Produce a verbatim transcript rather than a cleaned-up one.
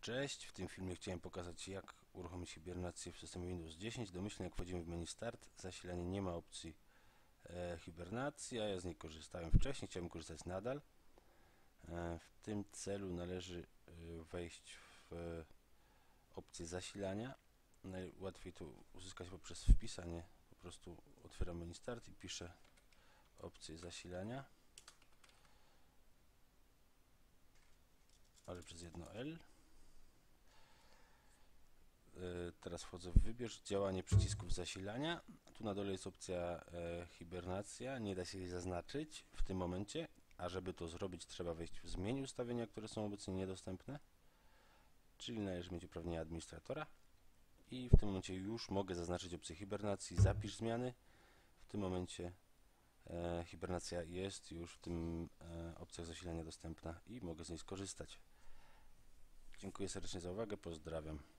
Cześć, w tym filmie chciałem pokazać, jak uruchomić hibernację w systemie Windows dziesięć. Domyślnie jak wchodzimy w menu Start, zasilanie, nie ma opcji e, hibernacja. Ja z niej korzystałem wcześniej, chciałbym korzystać nadal. E, w tym celu należy e, wejść w e, opcję zasilania. Najłatwiej to uzyskać poprzez wpisanie. Po prostu otwieram menu Start i piszę opcję zasilania, ale przez jedno L. Teraz wchodzę w wybierz działanie przycisków zasilania. Tu na dole jest opcja e, hibernacja, nie da się jej zaznaczyć w tym momencie, a żeby to zrobić, trzeba wejść w zmień ustawienia, które są obecnie niedostępne, czyli należy mieć uprawnienia administratora i w tym momencie już mogę zaznaczyć opcję hibernacji, zapisz zmiany. W tym momencie e, hibernacja jest już w tym e, opcjach zasilania dostępna i mogę z niej skorzystać. Dziękuję serdecznie za uwagę, pozdrawiam.